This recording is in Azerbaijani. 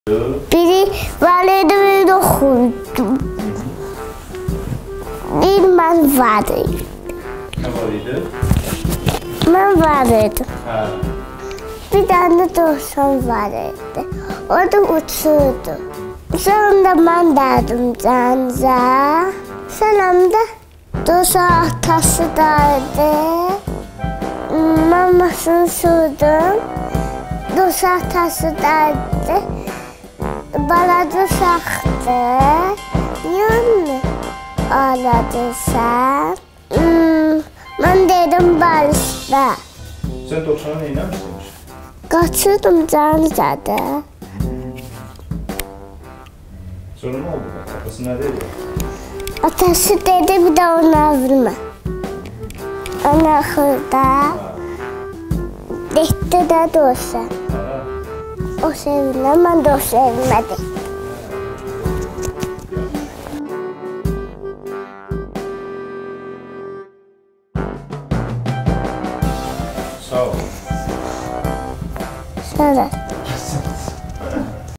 Biri var idi, biri yoxdu. Bir mən var idi. Nə var idi? Mən var idim. Hə. Bir dənə dovşan var idi. O da uçurdu. Sonra mən derdim canıza. Sonunda dovşan atası derdi. Mamasını sürdüm. Dovşan atası derdi. Balaca uşaqdır. Yəni ağladırsan. Mən dedim barışda. Sən dovşana nə eləmişdin? Qaçırdım canızadı. Sonra nə oldu? Atası nə dedi? Atası dedi bir də ona vurma. Ona axırda getdi də dovşan. O sevinə, mən də o sevinmədim. Sağ ol. Sonra.